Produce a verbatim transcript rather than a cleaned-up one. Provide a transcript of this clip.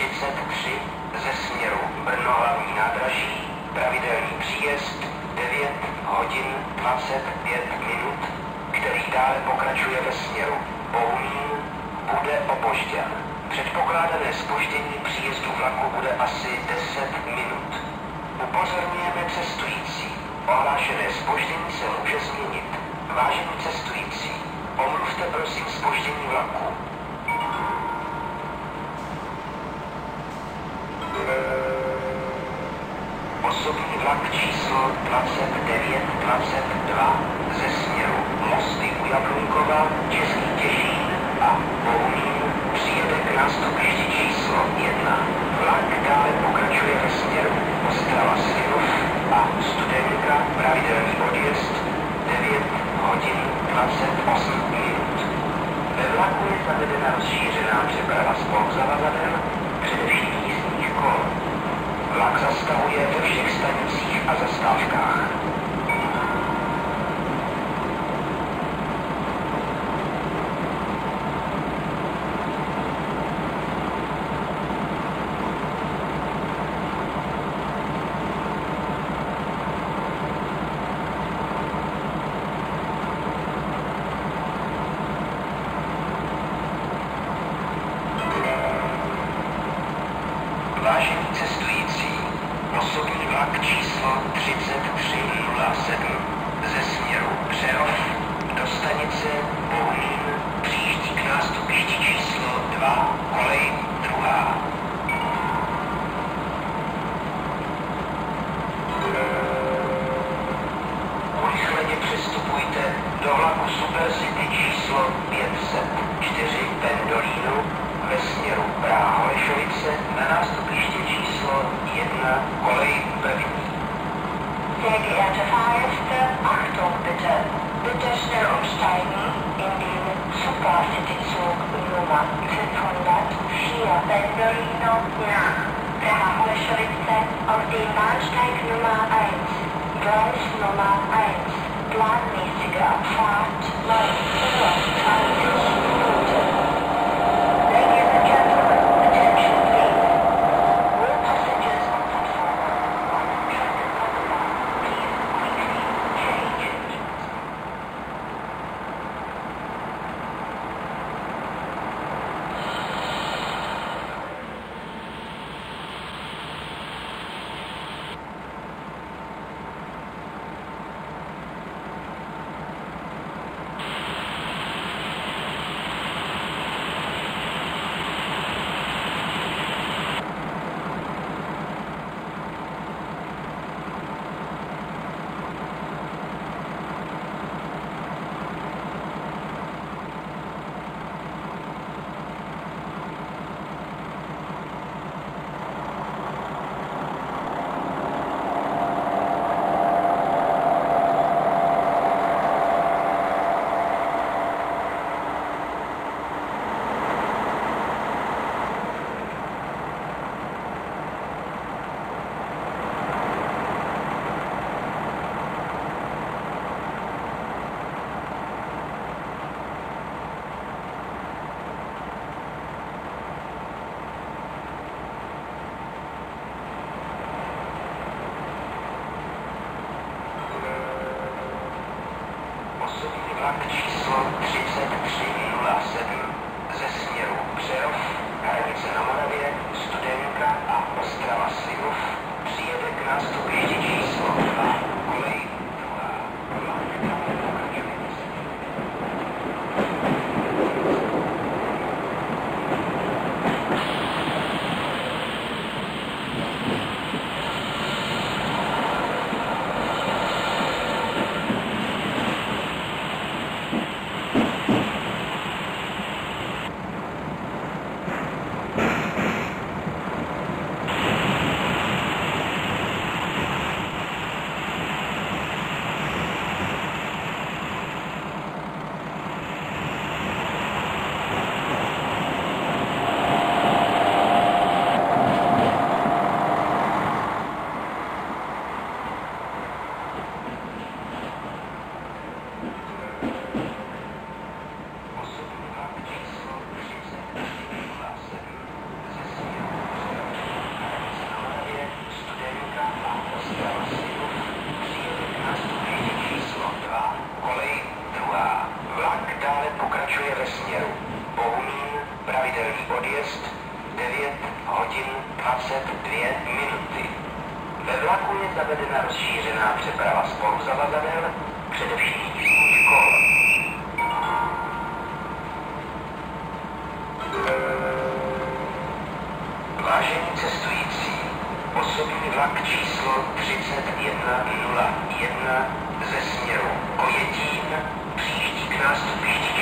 třicet tři ze směru Brno hlavní nádraží, pravidelný příjezd devět hodin dvacet pět minut, který dále pokračuje ve směru Bohumín, bude opožděn. Předpokládané zpoždění příjezdu vlaku bude asi deset minut. Upozorňujeme cestující. Ohlášené zpoždění se může změnit. Vážení cestující, omluvte prosím zpoždění vlaku. Osobní vlak číslo dvacet devět dvacet dva ze směru Mosty u Jablunkova, Český Těšín a Bohumín přijede k nástupišti číslo jedna. Vlak dále pokračuje ve směru Ostrava Svinov a Studenka, pravidelný odjezd devět hodin dvacet osm minut. Ve vlaku je zavedena rozšířená přeprava spoluzavazadel, především jízdních kol. Vlak zastavuje ve všech stanicích a zastávkách. Vážení cestující, osobní vlak číslo třicet tři nula sedm ze směru Přerov do stanice Bohumín přijíždí k nástupišti číslo dva, kolej druhá. Urychleně přestupujte do vlaku Supercity číslo pět set čtyři Pendolino ve směru Praha-Holešovice na nástupiště číslo jedna, kolej první. Sehr geehrte Fahrgäste, Achtung bitte! Bitte schnell umsteigen in den Supercity-Zug Nummer fünfhundertvier Pendolino nach Praha-Holešovice auf den Bahnsteig Nummer eins, Gleis Nummer eins. Planmäßige Abfahrt neunzehn Uhr zwanzig Minuten. Ladies and gentlemen, attention please. All passengers on platform one track platform, please quickly change. Vlak číslo třicet tři nula sedm ze směru Přerov, Hranice na Moravě, Studenka a Ostrava Svinov přijede k nástupišti číslo dva, kolej druhá. Vlak dále pokračuje ve směru. minuty. Ve vlaku je zavedena rozšířená přeprava spoluzavazadel, především jízdních kol. Vážení cestující, osobní vlak číslo třicet jedna nula jedna ze směru Kojetín přijíždí k nástupišti